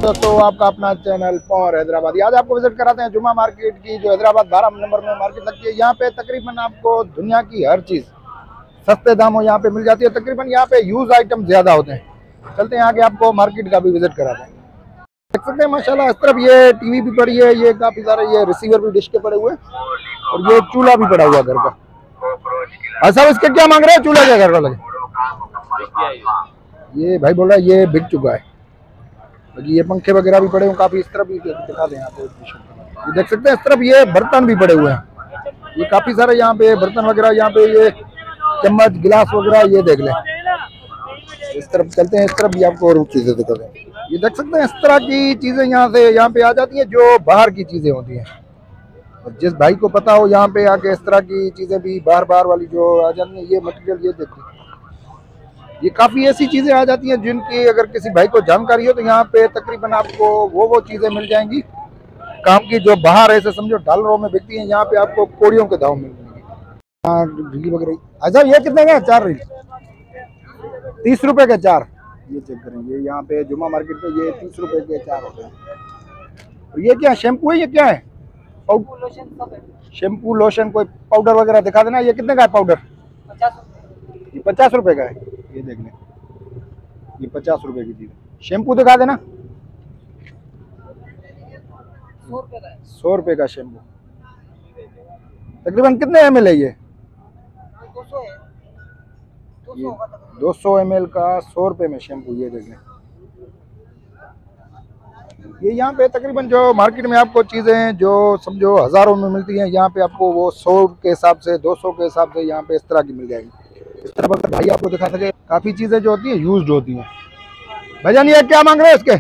दोस्तों, आपका अपना चैनल पॉवर हैदराबादी। आज आपको विजिट कराते हैं जुमा मार्केट की, जो हैदराबाद 12 नंबर में मार्केट लगती है। यहाँ पे तकरीबन आपको दुनिया की हर चीज़ सस्ते दामों यहाँ पे मिल जाती है। तकरीबन यहाँ पे यूज आइटम ज़्यादा होते हैं। चलते हैं आगे, आपको मार्केट का भी विजिट कराते हैं। देख सकते हैं माशाल्लाह, इस तरफ ये टीवी भी पड़ी है, ये काफ़ी सारे ये रिसीवर भी डिश के पड़े हुए हैं, और ये चूल्हा भी पड़ा हुआ घर का। अच्छा, इसके क्या मांग रहे हैं? चूल्हा क्या घर का लगे? ये भाई बोल रहा है ये बिक चुका है। ये पंखे वगैरह भी पड़े हुए काफी। इस तरफ भी दिखा दें यहाँ पे, ये देख सकते हैं। इस तरफ ये बर्तन भी पड़े हुए हैं, ये काफी सारे यहाँ पे बर्तन वगैरह, यहाँ पे ये चम्मच गिलास वगैरह, ये देख लें। इस तरफ चलते हैं, इस तरफ भी आपको और चीजें दिखा दें। ये देख सकते हैं, इस तरह की चीजें यहाँ पे आ जाती हैं जो बाहर की चीजें होती हैं। और जिस भाई को पता हो यहाँ पे आके, इस तरह की चीजें भी बाहर वाली जो आ जाती हैं, ये मटेरियल ये देखिए, ये काफ़ी ऐसी चीज़ें आ जाती हैं जिनकी अगर किसी भाई को जानकारी हो तो यहाँ पे तकरीबन आपको वो चीज़ें मिल जाएंगी काम की, जो बाहर ऐसे समझो डॉलरों में बिकती हैं। यहाँ पे आपको कोड़ियों के दाम मिल जाएंगी। रील वगैरह। अच्छा, ये कितने का है? 4 रील 30 रुपए के 4। ये चेक करें, ये यहाँ पे जुमा मार्केट पे ये 30 रुपए के 4 होते हैं। और ये क्या शैम्पू है? ये क्या है? शैम्पू लोशन कोई पाउडर वगैरह दिखा देना। ये कितने का है पाउडर? 50 रुपए का है। ये देख लें, ये 50 रुपए की चीज। शैम्पू दिखा देना। 100 रुपए का शैम्पू। तकरीबन कितने ml है ये? 200 ml का 100 रुपए में शैम्पू। ये देख लें, ये यहाँ पे तकरीबन जो मार्केट में आपको चीज़ें जो समझो हज़ारों में मिलती हैं, यहाँ पे आपको वो 100 के हिसाब से, 200 के हिसाब से यहाँ पे इस तरह की मिल जाएगी। इस तरह पर भाई आपको दिखा सके, काफ़ी चीज़ें जो होती हैं यूज्ड होती हैं। भाईजान ये क्या मांग रहे हैं इसके?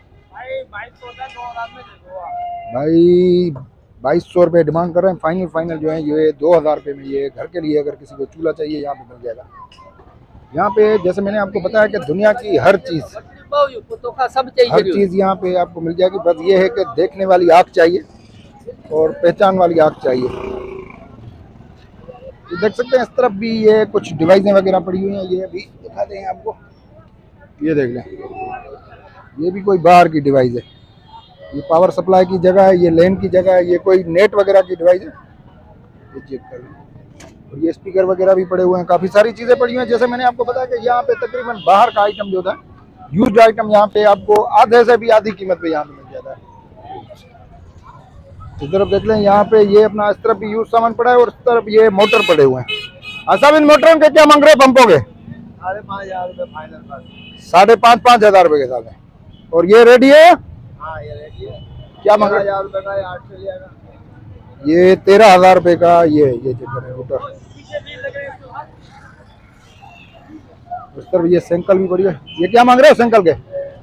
भाई 2200 रुपये डिमांड कर रहे हैं। फाइनल जो है ये 2000 रुपये में ये घर के लिए, अगर किसी को चूल्हा चाहिए यहाँ पे मिल जाएगा। यहाँ पे जैसे मैंने आपको बताया कि दुनिया की हर चीज़ यहाँ पे आपको मिल जाएगी। बस ये है कि देखने वाली आँख चाहिए और पहचान वाली आँख चाहिए। ये देख सकते हैं, इस तरफ भी ये कुछ डिवाइसें वगैरह पड़ी हुई हैं, ये भी दिखा दें आपको। ये देख लें, ये भी कोई बाहर की डिवाइस है। ये पावर सप्लाई की जगह है, ये लैन की जगह है, ये कोई नेट वगैरह की डिवाइस है। ये चेक कर लें। और ये स्पीकर वगैरह भी पड़े हुए हैं, काफ़ी सारी चीज़ें पड़ी हुई हैं। जैसे मैंने आपको बताया कि यहाँ पे तकरीबन बाहर का आइटम जो था, यूज्ड आइटम, यहाँ पे आपको आधे से भी आधी कीमत पे यहाँ पे मिल जाता है। इस तरफ देख लें, यहाँ पे ये अपना इस तरफ भी यूज सामान पड़ा है, और इस तरफ ये मोटर पड़े हुए हैं। अच्छा, इन मोटरों के क्या मांग रहे हैं पंपों के? 5,500 रुपये फाइनल। 5,500 रुपये के साथ है। और ये रेडी है? हाँ, ये रेडी है। क्या मांग रहे हैं? 13,000 रुपये का 8 चलिएगा। ये 13,000 रुपये का ये चेक करें मोटर। उस तरफ ये सैंकल भी बढ़िया। ये क्या मांग रहे हो सैंकल के?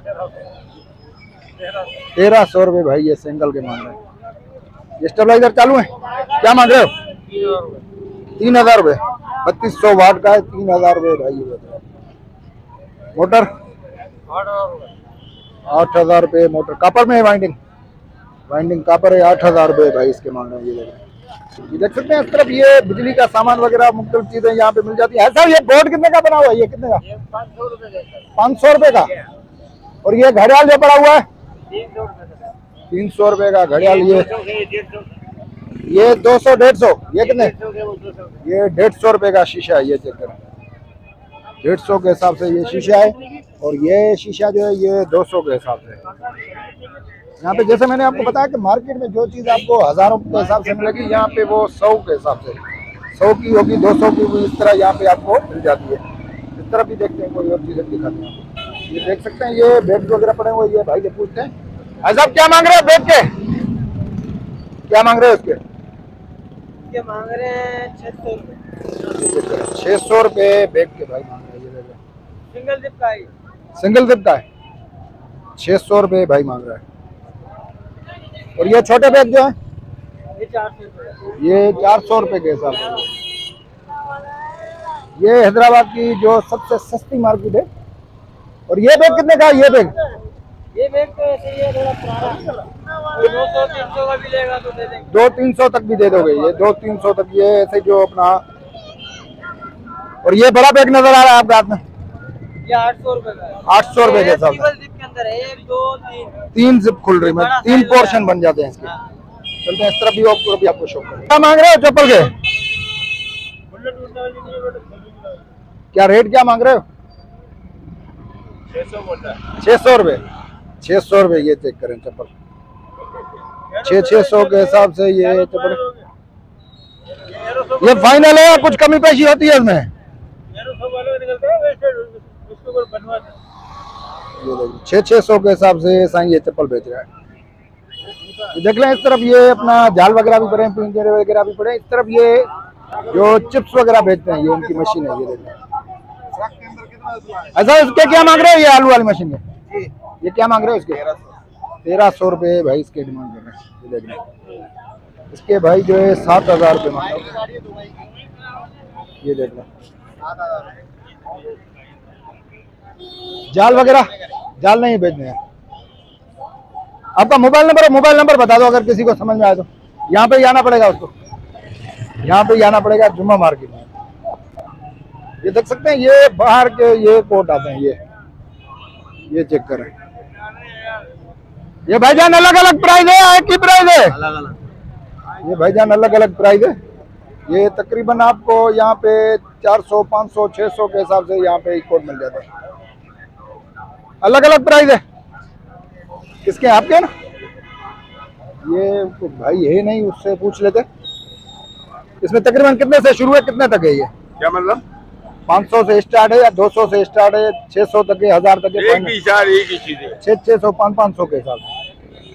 1300 रुपये भाई ये सैंकल के मांग रहे हैं। ये स्टेबलाइजर चालू है, क्या मांग रहे हो? 3,000 रुपये। 3200 वाट का है, 3,000 रुपये भाई। ये मोटर 8,000 रुपये मोटर। कॉपर में है, वाइंडिंग कॉपर है। 8,000 रुपये भाई इसके मांग रहे हैं। ये देख सकते हैं, इस तरफ ये बिजली का सामान वगैरह मुख्तलिफ चीजें यहाँ पे मिल जाती है। सर ये बोर्ड कितने का बना हुआ है? ये कितने का? 500 रुपये का। और ये घड़ियाल जो पड़ा हुआ है 300 रुपये का घड़ियाल। ये 200 150। ये कितने? ये 150 रुपये का शीशा है। ये चेक करें, 150 के हिसाब से ये शीशा है। और ये शीशा जो है ये 200 के हिसाब से। यहाँ पे जैसे मैंने आपको बताया कि मार्केट में जो चीज़ आपको हज़ारों के हिसाब से मिलेगी, यहाँ पे वो 100 के हिसाब से, 100 की होगी, 200 की भी, इस तरह यहाँ पे आपको मिल जाती है। इस तरह भी देखते हैं, कोई और चीज़ें दिखाते हैं। ये देख सकते हैं, ये बेड वगैरह पड़े हुए। ये भाई से पूछते हैं, भाई साहब क्या मांग रहे हैं बेड के? क्या मांग रहे हैं उसके? मांग रहे हैं 600 रुपये। 600 रुपये बेड के भाई मांग रहे हैं। सिंगल जिप का है, सिंगल जिप का है। 600 रुपये भाई मांग रहा है। और ये छोटे बैग जो है ये 400 रुपये। ये 400 रुपये के हिसाब से। ये हैदराबाद की जो सबसे सस्ती मार्केट है। और ये बैग कितने का है? ये बैग तो ऐसे ही है, थोड़ा पुराना। 200-300 का भी लेगा तो दे देंगे। 200-300 तक भी दे दोगे? ये 200-300 तक ये ऐसे जो अपना। और ये बड़ा बैग नजर आ रहा है आपके हाथ में, ये 800 रुपए का है। 800 रुपए के हिसाब से। जिप के अंदर है 1 2 3 3 जिप खुल रही है, 3 पोर्शन बन जाते हैं इसके। चलते हैं इस तरफ भी आपको शो करें। क्या मांग रहे हो चप्पल के? क्या रेट क्या मांग रहे हो? 600 रुपए। 600 रुपए ये चेक करें चप्पल, 600 के हिसाब से ये चप्पल। ये फाइनल है या कुछ कमी पेशी होती है इसमें? ये देखिए 600 के हिसाब से साईं ये चप्पल बेच रहा है। देख लें इस तरफ ये अपना जाल वगैरह भी पड़े हैं, पिंजरे वगैरह भी पड़े हैं। इस तरफ ये जो चिप्स वगैरह बेचते हैं ये उनकी मशीन है। ये देख लें। अच्छा इसके क्या मांग रहे हो? ये आलू वाली मशीन के ये क्या मांग रहे हो? इसके 1300 रुपये भाई इसके डिमांड कर रहे हैं। ये देख लें इसके भाई जो है 7000 रुपये मांग रहे हैं। ये देख लें जाल वगैरह, जाल नहीं बेचने हैं। आपका मोबाइल नंबर बता दो अगर किसी को समझ में आए तो। यहाँ पे ही आना पड़ेगा उसको, यहाँ पे ही आना पड़ेगा जुम्मा मार्केट में। ये देख सकते हैं ये बाहर के ये कोट आते हैं। ये चेक करें। ये भाईजान अलग अलग प्राइस है, एक ही प्राइस है? अलग अलग। ये भाईजान अलग अलग प्राइस है। ये तकरीबन आपको यहाँ पे 400 500 600 के हिसाब से यहाँ पे कोट मिल जाता है। अलग अलग प्राइस है। किसके? आपके ना? ये तो भाई है नहीं, उससे पूछ लेते। इसमें तकरीबन कितने से शुरू है, कितने तक है ये? क्या मतलब 500 से स्टार्ट है या 200 से स्टार्ट है, 600 तक है, 1000 तक है? एक ही चीज है। 600 500 के हिसाब से।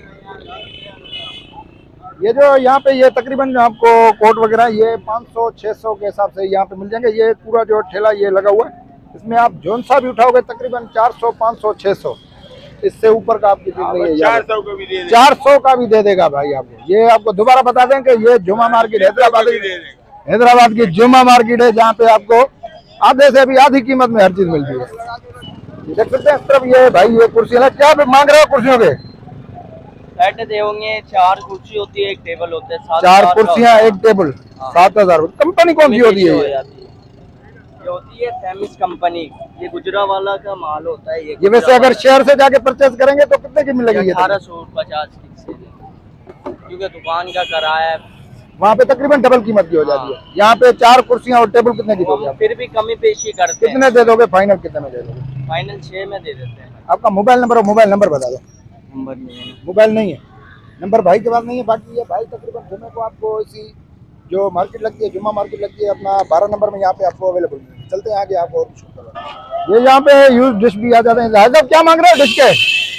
ये जो यहाँ पे ये तकरीबन आपको कोट वगैरह ये 500 600 के हिसाब से यहाँ पे मिल जाएंगे। ये पूरा जो ठेला ये लगा हुआ है, इसमें आप जोन सा भी उठाओगे तकरीबन 400 500 600, इससे ऊपर का आपकी चीज नहीं है। 400 का भी दे देगा भाई आपको। ये आपको दोबारा बता दें कि ये जुमा मार्केट हैदराबाद की जुमा मार्केट है, जहाँ पे आपको आधे से भी आधी कीमत में हर चीज मिलती है। देख सकते हैं इस तरफ ये भाई ये कुर्सियां क्या मांग रहे हो कुर्सियों के? सेट दे होंगे, 4 कुर्सी होती है, 1 टेबल होता है। 4 कुर्सियां 1 टेबल 7000 रुपये। कंपनी कौन सी होती है? ये होती है फेमिस कंपनी। ये गुजरावाला का माल होता है। ये वैसे अगर शहर से जाके परचेज करेंगे तो कितने की मिलेगी? 1850 की, क्योंकि दुकान का किराया है। वहाँ पे तकरीबन डबल कीमत की हो जाती है। यहाँ पे 4 कुर्सियां और टेबल कितने की दोगे? फिर भी कमी पेशी करते हैं। कितने दे दोगे? फाइनल कितने में दे दोगे? फाइनल 6 में दे देते हैं। आपका मोबाइल नंबर बता दो। नंबर नहीं है। मोबाइल नहीं है, नंबर भाई के पास नहीं है। बाकी ये भाई तकरीबन जुम्मे को आपको इसी जो मार्केट लगती है, जुम्मा मार्केट लगती है, अपना 12 नंबर में यहाँ पे आपको अवेलेबल मिलेगी। चलते हैं आगे आपको और शूट करवाएं। ये यहाँ पे यूज डिश भी आ जाते हैं। साहब क्या मांग रहे हो डिश के?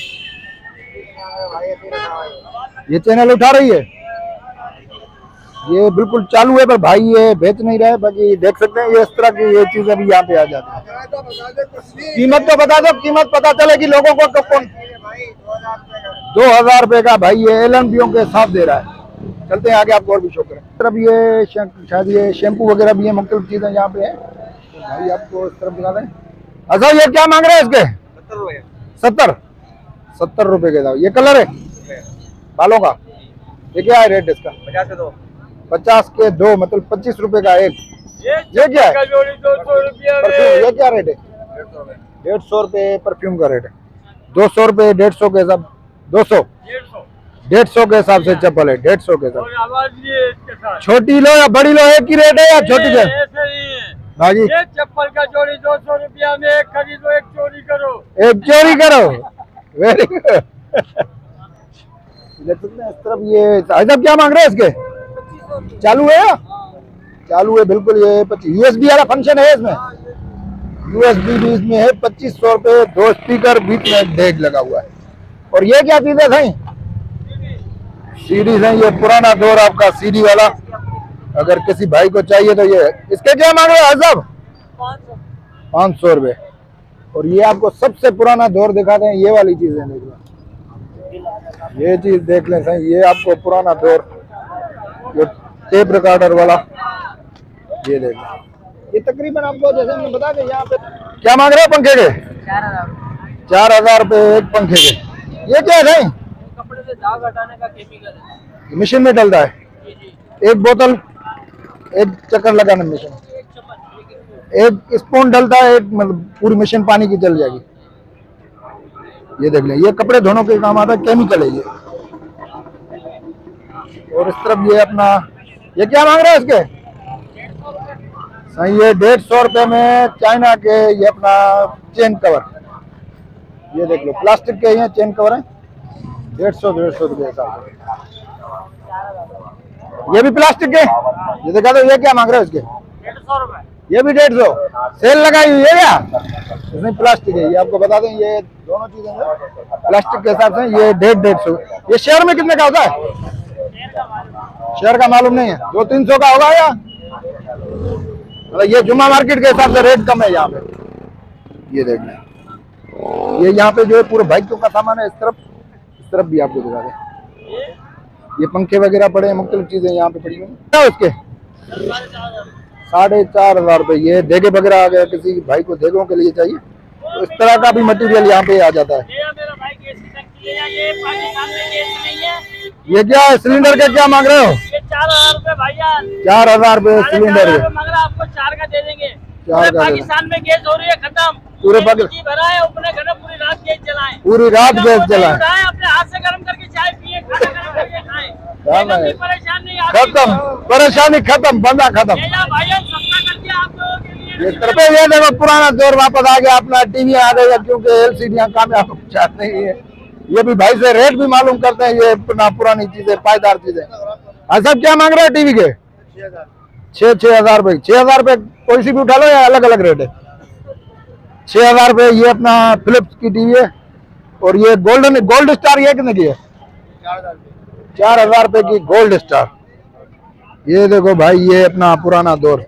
ये चैनल उठा रही है, ये बिल्कुल चालू है पर भाई ये बेच नहीं रहा है। बाकी देख सकते हैं ये इस तरह की ये चीजें भी यहाँ पे आ जाती है। कीमत तो बता दो, कीमत पता चलेगी लोगों को। तो कौन 2000 रुपए का भाई ये LNBO के साथ दे रहा है। चलते हैं आगे आपको और भी शो करें। तरफ ये शायद ये शैम्पू वगैरह भी है, मुख्तलिफ चीजें यहाँ पे है। तो भाई आपको इस तरफ दिखा दें। अच्छा ये क्या मांग रहे हैं इसके? 70 रुपए के। ये कलर है बालों का। ये क्या है रेट इसका? 50 के 2 मतलब 25 रुपए का एक। ये क्या है? 200 रुपया। ये क्या रेट है? 150 रुपए परफ्यूम का रेट है। 200 रुपए 150 के हिसाब 150 के हिसाब से चप्पल है। 150 के हिसाब। छोटी लो या बड़ी लो एक ही रेट है या छोटी के? भाजी ये चप्पल का जोड़ी 200 रुपया में, एक खरीदो एक चोरी करो। एक चोरी करो। Very good. देख सकते हैं इस तरफ ये साहब क्या मांग रहे हैं इसके? चालू है या? चालू है बिल्कुल। ये 25 USB वाला फंक्शन है इसमें। USB भी इसमें है। 2500 रुपए 2 स्पीकर, बीच में डेक लगा हुआ है। और ये क्या चीज है भाई? सीडीज है। ये पुराना दौर आपका CD वाला, अगर किसी भाई को चाहिए तो ये। इसके क्या मांग रहे हैं साहब? 500 रुपए। और ये आपको सबसे पुराना दौर दिखाते हैं, ये वाली चीजें देख लें। ये चीज देख लें सही, ये आपको पुराना दौर ये टेप रिकॉर्डर वाला ये देख लें। ये तकरीबन आपको जैसे हमने बता दें यहाँ पे क्या मांग रहे हो पंखे के? 4000 रुपए एक पंखे के। ये क्या है भाई? कपड़े से दाग हटाने का केमिकल है, मशीन में डलता है। एक बोतल एक चक्कर लगाने मशीन। एक स्पून डलता है, एक मतलब पूरी मशीन पानी की चल जाएगी। ये देख लें, ये कपड़े धोने के काम आता है, केमिकल है ये। और इस तरफ ये अपना, ये क्या मांग रहे हैं इसके? सही, ये 150 रुपए में चाइना के ये अपना चेन कवर, ये देख लो प्लास्टिक के ये चेन कवर है, 150 रुपये हिसाब से। ये भी प्लास्टिक के, ये देखा तो, ये क्या मांग रहे हो इसके? 150 रुपए। ये भी 150, सेल लगाई हुई है क्या? इसमें प्लास्टिक है, ये आपको बता दें, ये दोनों चीजें प्लास्टिक के हिसाब से ये 150। ये शेयर में कितने का होता है? शेयर का मालूम नहीं है, 200-300 का होगा या मतलब ये जुम्मा मार्केट के हिसाब से रेट कम है यहाँ पे। ये देख लें, ये यहाँ पे जो है पूरे बाइकों का सामान है। इस तरफ भी आपको दिखा दें, ये पंखे वगैरह पड़े हैं, मुख्तलिफ चीजें यहाँ पे पड़ी हुई हैं। उसके 4,500 रुपये। ये देगे वगैरह आ गए, किसी भाई को देगों के लिए चाहिए तो इस तरह का भी मटेरियल यहाँ पे आ जाता है। ये क्या है, सिलेंडर का क्या मांग रहे हो? 4,000 रुपए भैया। 4,000 रुपये सिलेंडर है, मगर आपको 4 का दे देंगे। 4 का। पाकिस्तान में गैस हो रही है खत्म, पूरे भरा है, अपने घर में पूरी रात गैस जलाएं, पूरी रात गैस जलाएं, अपने हाथ से गर्म करके चाय पिए, खाना गर्म करके खाएं, परेशान नहीं। खत्म, परेशानी खत्म, बंदा खत्म। भैया सस्ता कर दिया आप लोगों के लिए। ये देखो पुराना दौर वापस आ गया, अपना टीवी आ गया, क्योंकि एलसीडी कामयाब चाहते नहीं है। ये भी भाई से रेट भी मालूम करते हैं, ये पुरानी चीजें, पायदार चीजें। सब क्या मांग रहे हैं टीवी के? 6,000 रुपए। 6,000 रुपए कोई सी भी उठा लो या अलग अलग रेट है? 6,000 रुपए ये अपना फिलिप्स की टीवी है। और ये गोल्ड स्टार ये कितने की है? 4,000 रुपए की गोल्ड स्टार। ये देखो भाई, ये अपना पुराना दौर,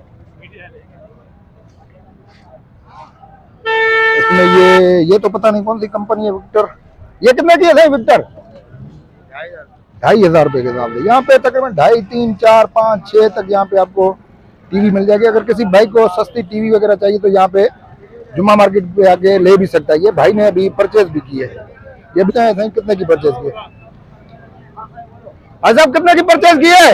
इसमें ये तो पता नहीं कौन सी कंपनी है, विक्टर। ये कितने की है विक्टर? 2,500 रुपए के हिसाब से। यहाँ पे तकरीबन 2.5, 3, 4, 5, 6 तक यहाँ पे आपको टीवी मिल जाएगी। अगर किसी भाई को सस्ती टीवी वगैरह चाहिए तो यहाँ पे जुम्मा मार्केट पे आके ले भी सकता है। ये भाई ने अभी परचेज भी की है। ये बताएं सही कितने की परचेज की है? साहब कितने की परचेज की है?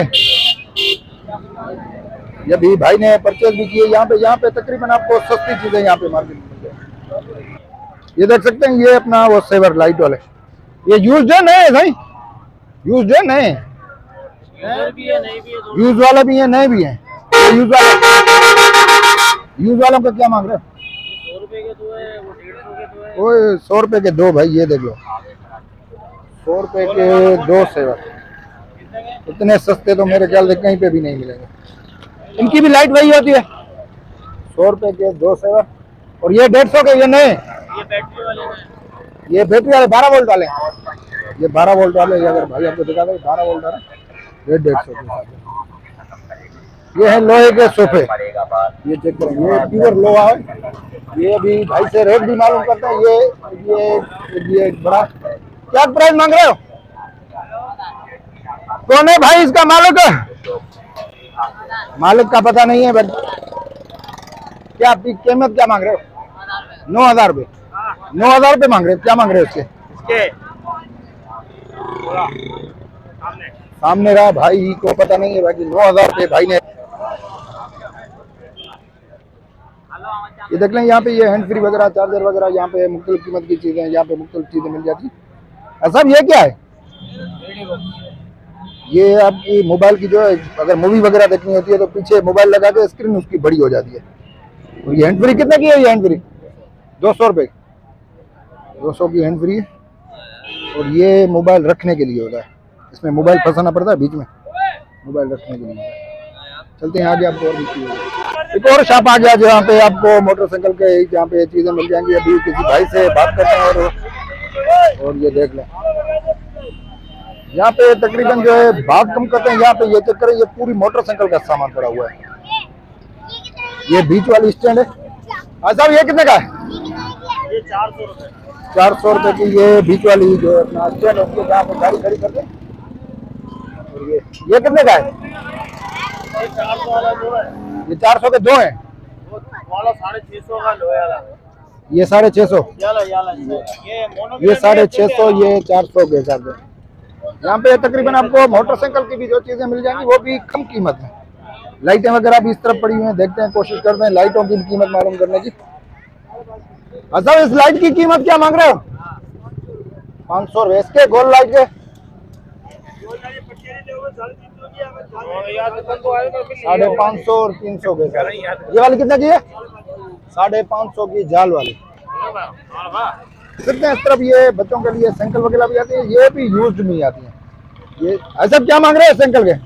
ये भी भाई ने परचेज भी की है। यहाँ पे तकरीबन आपको सस्ती चीजें यहाँ पे मार्केट में मिल जाएगी। ये देख सकते हैं, ये अपना वो सेवर लाइट वाले, ये यूज्ड है नए भाई, यूज्ड है नए, यूज वाला भी है, नए भी है। यूज वालों का क्या मांग रहे हो? 100 रुपए के 2 है, वो 150 के 2 है। ओए 100 रुपए के 2 भाई, ये देख लो 100 रुपए के 2 सेवर। इतने सस्ते तो मेरे ख्याल से कहीं पे भी नहीं मिलेंगे। इनकी भी लाइट वही होती है, 100 रुपए के 2 सेवर। और ये 150 के, ये नए, ये बैटरी वाले हैं, ये बैटरी वाले 12 वोल्ट वाले, ये 12 वोल्ट वाले। अगर भाई आपको दिखा दो 12 वोल्ट वाले, ये 150 के। ये है लोहे के सोफे, ये चेक करें, ये प्योर लोहा है। ये अभी भाई से रेट भी मालूम करता है। ये बड़ा क्या प्राइस मांग रहे हो? कौन है भाई इसका मालिक? मालिक का पता नहीं है, बट क्या आपकी कीमत क्या मांग रहे हो? 9,000 रुपये। 9,000 रुपये मांग रहे हो? क्या मांग रहे हो इसके? सामने रहा भाई को पता नहीं है, बाकी 9,000 रुपये भाई ने। ये देख लें, यहाँ पे ये हैंड फ्री वगैरह, चार्जर वगैरह, यहाँ पे मुख्तलिफ कीमत की चीजें, यहाँ पे मुख्तलिफ चीजें मिल जाती है। सब ये क्या है? ये आपकी मोबाइल की जो है, अगर मूवी वगैरह देखनी होती है तो पीछे मोबाइल लगा के स्क्रीन उसकी बड़ी हो जाती है। और ये हैंड फ्री कितने की है? ये हैंड फ्री 200 रुपये, 200 की हैंड फ्री है। और ये मोबाइल रखने के लिए होता है, इसमें मोबाइल फंसाना पड़ता है बीच में, मोबाइल रखने के लिए। चलते हैं आगे, आपको और भी चीज़ें, एक और शॉप आ गया जहाँ पे आपको मोटरसाइकिल के जहाँ पे चीज़ें मिल जाएंगी। अभी किसी भाई से बात करते हैं। और ये देख लें, यहाँ पे तकरीबन जो है भाग कम करते हैं। यहाँ पे ये चेक करें, ये पूरी मोटरसाइकिल का सामान पड़ा हुआ है। ये बीच वाली स्टैंड है। साहब ये कितने का है? ये 400 रुपए। 400 रुपए की ये बीच वाली जो है अपना स्टैंड, उसके जहाँ पे गाड़ी खड़ी करते हैं। और ये कितने का है? ये 400 वाला जो है, ये 400 के 2 हैं। वाला 650 का लोहे वाला, ये 650, ये 650, ये 400 के हिसाब से। यहाँ पे तकरीबन आपको मोटरसाइकिल की भी जो चीजें मिल जाएंगी वो भी कम कीमत में। लाइटें वगैरह भी इस तरफ पड़ी हुई हैं, देखते हैं, कोशिश करते हैं लाइटों की भी कीमत मालूम करने की। अच्छा, इस लाइट की कीमत क्या मांग रहे हो? 500 रुपए इसके गोल लाइट के। 550 और 300 के। ये वाली कितने की है? 550 की जाल वाली। सकते हैं इस तरफ ये बच्चों के लिए साइकिल वगैरह भी आती है, ये भी यूज्ड नहीं आती है। ये ऐसा क्या मांग रहे हैं साइकिल के?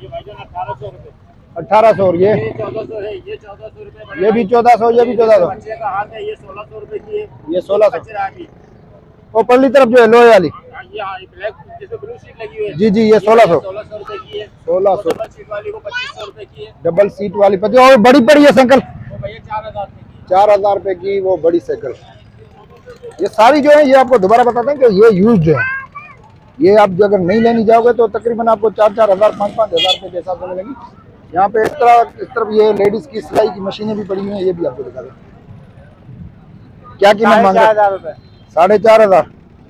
1800। और ये 1400 है, ये 1400 रुपए, ये भी 1400, ये भी 1400। बच्चे का हाथ है, ये 1600 रुपए की है, ये 1600। कचरा है। और परली तरफ जो है लोहे वाली, ये ब्लैक जिसमें ब्लू सीट लगी हुई है, जी जी, ये 1600 रुपए की है। 1600। डबल सीट वाली को 2500 रुपए की है। डबल सीट वाली 25। और बड़ी पड़ी है साइकिल वो भैया 4000 रुपए की। 4000 रुपए की वो बड़ी साइकिल। ये सारी जो है, ये आपको दोबारा बताते हैं कि ये यूज्ड है। ये आप जो अगर नहीं लेनी जाओगे तो तकरीबन आपको 4-4 हज़ार 5-5 हज़ार रुपए के हिसाब से मिलेंगी। यहाँ पे इस तरफ ये लेडीज की सिलाई की मशीनें भी पड़ी हुई हैं, ये भी आपको दिखा दें। क्या कीमत मांग रहे हैं? 4500 रुपए। 4500।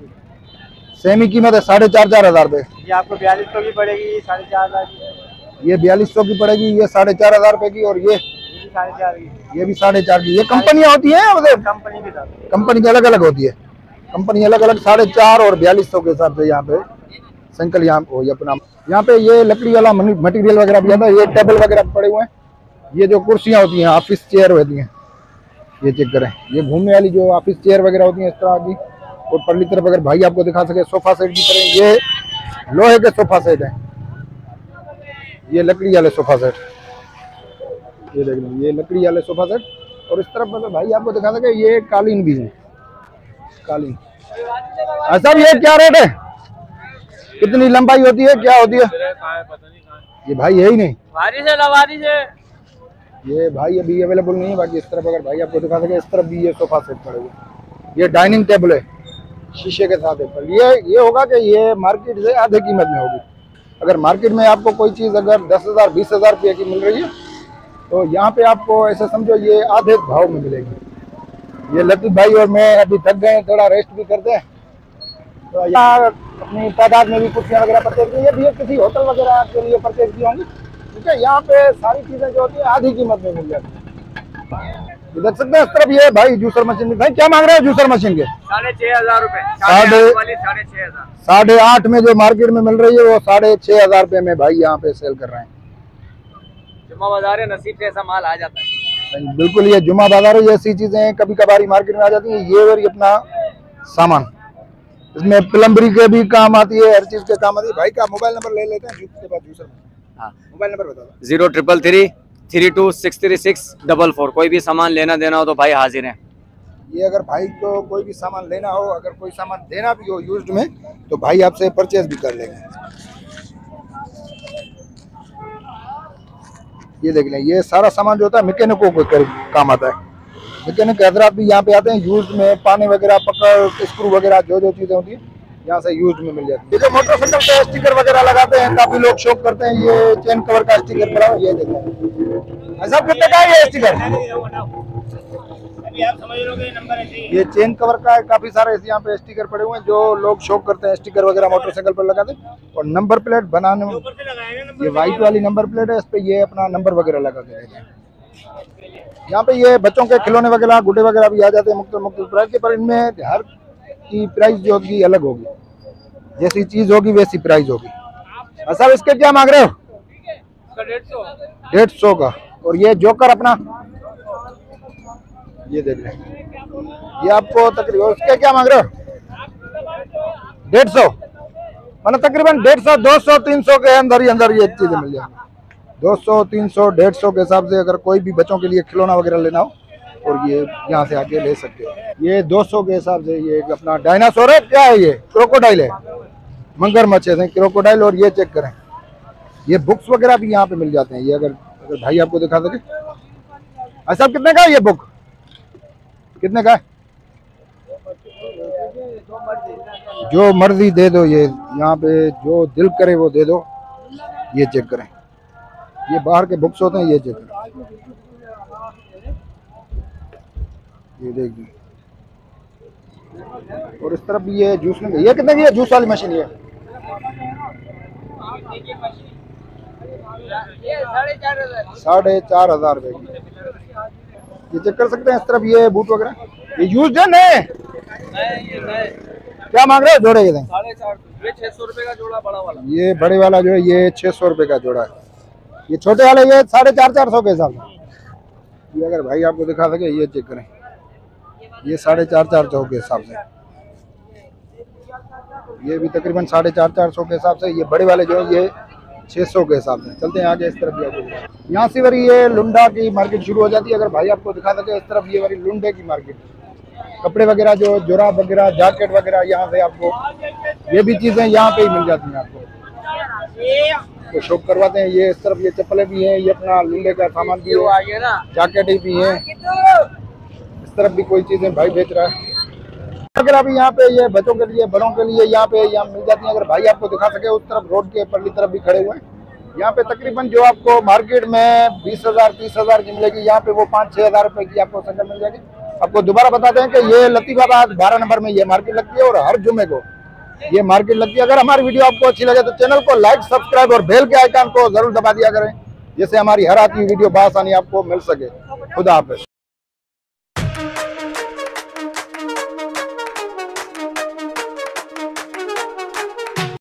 सेमी कीमत है 4500 रुपए। ये आपको 4200 की पड़ेगी, 4500 की। ये 4200 की पड़ेगी, ये 4500 रुपए की। और ये 4.5 की। ये भी 4500 की। ये कंपनियां होती हैं मतलब कंपनी के साथ, कंपनी की अलग अलग होती है। कंपनी अलग अलग 4500 और 4200 के हिसाब से यहाँ पे साइकिल यहाँ हो अपना। यहाँ पे ये लकड़ी वाला मटेरियल वगैरह भी आता है। ये टेबल वगैरह पड़े हुए हैं। ये जो कुर्सियाँ होती हैं, ऑफिस चेयर होती हैं, ये चेक करें। ये घूमने वाली जो ऑफिस चेयर वगैरह होती हैं इस तरह की। और परली तरफ अगर भाई आपको दिखा सके सोफा सेट की तरह, ये लोहे के सोफा सेट है, ये लकड़ी वाले सोफा सेट, ये देख लो, ये लकड़ी वाले सोफा सेट। और इस तरफ मतलब भाई आपको दिखा सके ये कालीन भी है, कालीन। अच्छा, ये क्या रेट है? कितनी लंबाई होती है, क्या होती है? ये भाई है ही नहीं, बारिश है, लवारिश है। ये भाई अभी अवेलेबल नहीं है। बाकी इस तरफ अगर भाई आपको दिखा सके, इस तरफ भी ये सोफा सेट पड़े हुए। ये डाइनिंग टेबल है, शीशे के साथ है। पर ये होगा कि ये मार्केट से आधे कीमत में होगी। अगर मार्केट में आपको कोई चीज़ अगर 10,000 20,000 रुपये की मिल रही है तो यहाँ पे आपको ऐसे समझो ये आधे भाव में मिलेगी। ये लतीफ भाई और मैं अभी थक गए, थोड़ा रेस्ट भी करते हैं। तो यहाँ अपनी तादाद में भी कुर्सियाँ वगैरह परचेज की। ये भी किसी होटल वगैरह के लिए परचेज की होंगी, ठीक है। यहाँ पे सारी चीज़ें जो होती है आधी कीमत में मिल जाती है। देख सकते हैं इस तरफ ये भाई जूसर मशीन। भाई क्या मांग रहे हैं जूसर मशीन के? 6500 रुपए। 6500। 8.5 में जो मार्केट में मिल रही है वो 6500 रुपए में भाई यहाँ पे सेल कर रहे हैं। जुम्मा बाजार है, नसीब से ऐसा माल आ जाता है। बिल्कुल, ये जुम्मा बाजार है, ऐसी चीजें कभी कभारी मार्केट में आ जाती है। ये और ये अपना सामान, इसमें प्लम्बरी के भी काम आती है, हर चीज के काम आती है। भाई का मोबाइल नंबर ले लेते हैं उसके बाद जूसर। हाँ, मोबाइल नंबर बता दो। 0333 32 कोई भी सामान लेना देना हो तो भाई हाजिर हैं। ये अगर भाई को कोई भी सामान लेना हो, अगर कोई सामान देना भी हो यूज्ड में, तो भाई आपसे परचेज भी कर लेंगे। ये देख लें, ये सारा सामान जो होता है मैकेनिकों को काम आता है। मैकेनिक हजरात भी यहाँ पे आते हैं। यूज में पानी वगैरह, पकड़, स्क्रू वगैरह जो जो चीजें होती हैं यहाँ से यूज में मिल जाती है। ये जो मोटरसाइकिल पे स्टिकर वगैरह लगाते हैं, काफी लोग शौक करते हैं। ये चेन कवर का स्टिकर पड़ा है, ये देखें। ऐसा कितने का है ये स्टिकर? आप समझ लोगे, नंबर है ये चेन कवर का है। काफी सारे यहाँ पे स्टिकर पड़े हुए हैं जो लोग शौक करते हैं, स्टिकर वगैरह मोटरसाइकिल पर लगाते हैं। और नंबर प्लेट बनाने में ये व्हाइट वाली नंबर प्लेट है, इस पे ये अपना नंबर वगैरह लगा के देते हैं। यहाँ पे ये बच्चों के खिलौने वगैरह, गुड्डे वगैरह भी आ जाते हैं मुख्तलिफ प्राइस के। पर इनमें हर की प्राइस जो होगी अलग होगी, जैसी चीज होगी वैसी प्राइस होगी। अच्छा, इसके क्या मांग रहे हो? 150 का। और ये जोकर अपना, ये देख लें, ये आपको तकरीबन, इसके क्या मांग रहे हो? 150, मतलब तकरीबन 150, 200, 300 के अंदर ही अंदर ये चीजें मिल जाएंगी। 200, 300, 150 के हिसाब से अगर कोई भी बच्चों के लिए खिलौना वगैरह लेना हो और ये यहाँ से आके ले सकते हो। ये 200 के हिसाब से ये अपना डायनासोर है, क्या है ये? क्रोकोडाइल है, मगरमच्छ है, क्रोकोडाइल। और ये चेक करें, ये बुक्स वगैरह भी यहाँ पे मिल जाते हैं। ये अगर भाई आपको दिखा सके। अच्छा, कितने का है ये बुक? कितने का है? जो मर्जी दे दो, ये यहाँ पे जो दिल करे वो दे दो। ये चेक करें, ये बाहर के बुक्स होते हैं, ये चेक करें, ये देखिए। और इस तरफ भी ये जूस में, ये कितने की है जूस वाली मशीन? ये ये 4,500। 4,500 रुपए की। ये चेक कर सकते हैं इस तरफ, ये बूट वगैरह ये यूज है नए। ये नए क्या मांग रहे हो जोड़े के? 450। ये 600 रुपए का जोड़ा बड़ा वाला। ये बड़े वाला जो है ये 600 रुपए का जोड़ा है। ये छोटे वाले ये 450 के हिसाब से। ये अगर भाई आपको दिखा सके ये चेक करें, ये 450 के हिसाब से। ये भी तकरीबन 450 के हिसाब से। ये बड़े वाले जो है ये 600 के हिसाब से। चलते हैं आगे इस तरफ भी आपको। यहाँ से वाली ये लुंडा की मार्केट शुरू हो जाती है। अगर भाई आपको दिखा सके इस तरफ, ये वाली लुंडे की मार्केट, कपड़े वगैरह जो जुराब वगैरह जैकेट वगैरह यहाँ से आपको ये भी चीजें यहाँ पे ही मिल जाती हैं आपको। तो शॉप करवाते हैं। ये इस तरफ ये चप्पलें भी हैं, ये अपना लुंडे का सामान भी है, जैकेट भी है। इस तरफ भी कोई चीजें भाई बेच रहा है। अगर अभी यहाँ पे ये बच्चों के लिए बड़ों के लिए यहाँ पे यहाँ मिल जाती है। अगर भाई आपको दिखा सके उस तरफ रोड के परली तरफ भी खड़े हुए हैं। यहाँ पे तकरीबन जो आपको मार्केट में 20,000 30,000 की मिलेगी, यहाँ पे वो 5-6 हज़ार रुपए की आपको सैंडल मिल जाएगी। आपको दोबारा बताते हैं कि ये लतीफाबाद 12 नंबर में ये मार्केट लगती है और हर जुमे को ये मार्केट लगती है। अगर हमारी वीडियो आपको अच्छी लगे तो चैनल को लाइक सब्सक्राइब और बेल के आइकन को जरूर दबा दिया करें, जिससे हमारी हर आती हुई वीडियो बआसानी आपको मिल सके। खुदा हाफिज़।